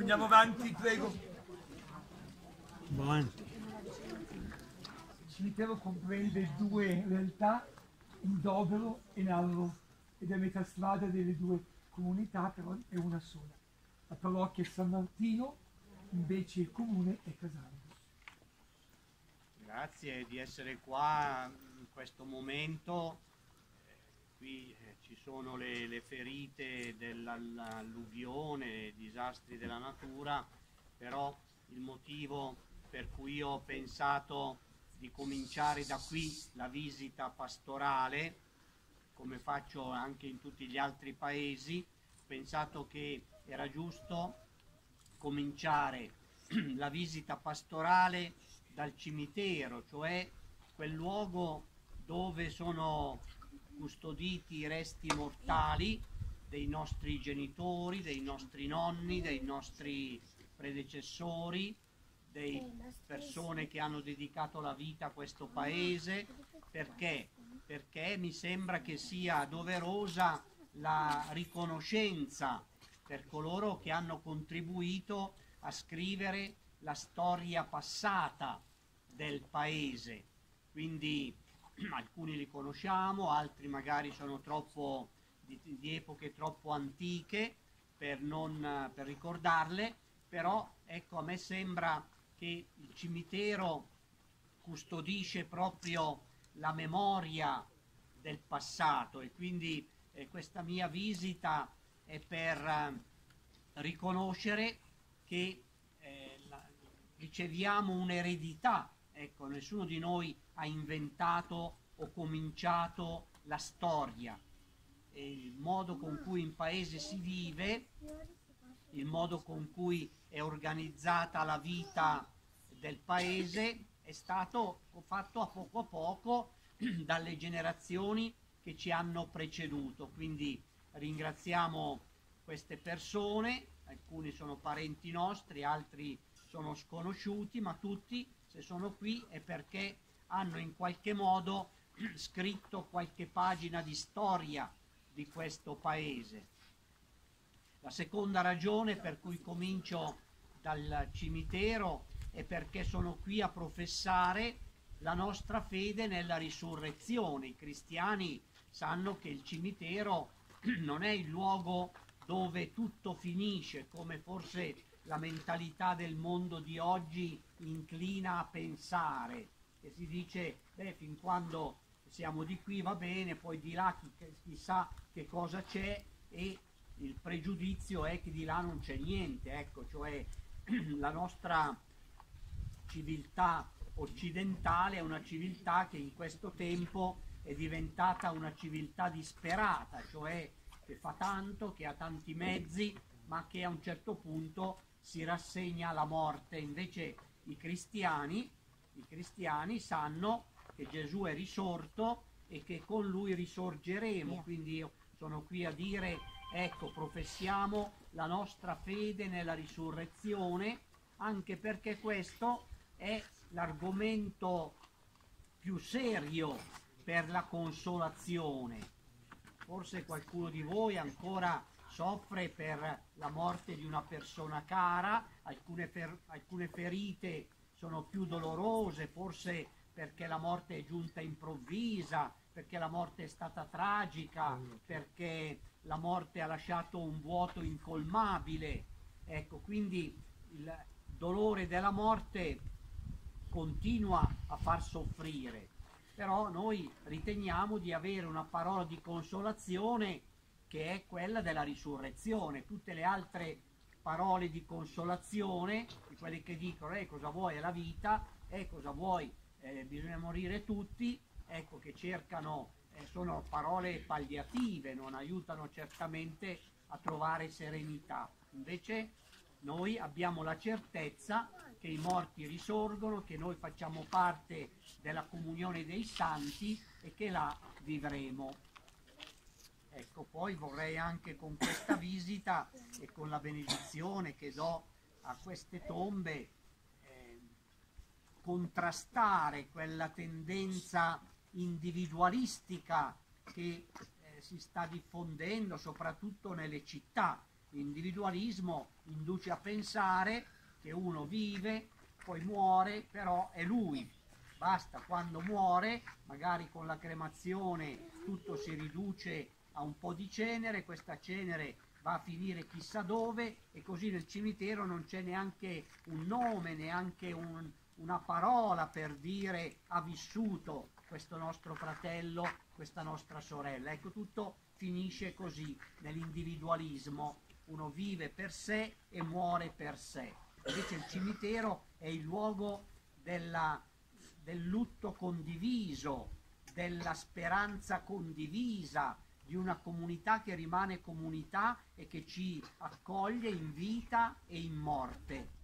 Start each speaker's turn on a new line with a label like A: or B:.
A: Andiamo avanti, prego.
B: Buono.
C: Il cimitero comprende due realtà, Indovero e Narro, ed è a metà strada delle due comunità, però è una sola. La parrocchia è San Martino, invece il comune è Casaldo.
D: Grazie di essere qua in questo momento. Qui ci sono le ferite dell'alluvione, disastri della natura, però il motivo per cui io ho pensato di cominciare da qui la visita pastorale, come faccio anche in tutti gli altri paesi, ho pensato che era giusto cominciare la visita pastorale dal cimitero, cioè quel luogo dove sono custoditi i resti mortali dei nostri genitori, dei nostri nonni, dei nostri predecessori, delle persone che hanno dedicato la vita a questo paese. Perché? Perché mi sembra che sia doverosa la riconoscenza per coloro che hanno contribuito a scrivere la storia passata del paese. Quindi alcuni li conosciamo, altri magari sono troppo di epoche troppo antiche per ricordarle, però ecco, a me sembra che il cimitero custodisce proprio la memoria del passato e quindi questa mia visita è per riconoscere che riceviamo un'eredità. Ecco, nessuno di noi ha inventato o cominciato la storia. E il modo con cui in paese si vive, il modo con cui è organizzata la vita del paese è stato fatto a poco dalle generazioni che ci hanno preceduto. Quindi ringraziamo queste persone, alcuni sono parenti nostri, altri sono sconosciuti, ma tutti, se sono qui, è perché hanno in qualche modo scritto qualche pagina di storia di questo paese. La seconda ragione per cui comincio dal cimitero è perché sono qui a professare la nostra fede nella risurrezione. I cristiani sanno che il cimitero non è il luogo dove tutto finisce, come forse la mentalità del mondo di oggi inclina a pensare, che si dice, fin quando siamo di qui va bene, poi di là chissà che cosa c'è, e il pregiudizio è che di là non c'è niente. Ecco, cioè la nostra civiltà occidentale è una civiltà che in questo tempo è diventata una civiltà disperata, cioè che fa tanto, che ha tanti mezzi, ma che a un certo punto si rassegna alla morte. Invece i cristiani sanno che Gesù è risorto e che con lui risorgeremo. Quindi io sono qui a dire, ecco, professiamo la nostra fede nella risurrezione, anche perché questo è l'argomento più serio per la consolazione. Forse qualcuno di voi ancora soffre per la morte di una persona cara, alcune ferite sono più dolorose, forse perché la morte è giunta improvvisa, perché la morte è stata tragica, perché la morte ha lasciato un vuoto incolmabile. Ecco, quindi il dolore della morte continua a far soffrire. Però noi riteniamo di avere una parola di consolazione che è quella della risurrezione. Tutte le altre parole di consolazione, di quelli che dicono cosa vuoi è la vita, cosa vuoi, bisogna morire tutti, ecco, che cercano, sono parole palliative, non aiutano certamente a trovare serenità. Invece noi abbiamo la certezza che i morti risorgono, che noi facciamo parte della comunione dei santi e che là vivremo. Ecco, poi vorrei anche con questa visita e con la benedizione che do a queste tombe contrastare quella tendenza individualistica che si sta diffondendo soprattutto nelle città. L'individualismo induce a pensare che uno vive, poi muore, però è lui. Basta, quando muore, magari con la cremazione tutto si riduce a un po' di cenere, questa cenere va a finire chissà dove, e così nel cimitero non c'è neanche un nome, neanche una parola per dire ha vissuto questo nostro fratello, questa nostra sorella. Ecco, tutto finisce così, nell'individualismo. Uno vive per sé e muore per sé. Invece il cimitero è il luogo del lutto condiviso, della speranza condivisa, di una comunità che rimane comunità e che ci accoglie in vita e in morte.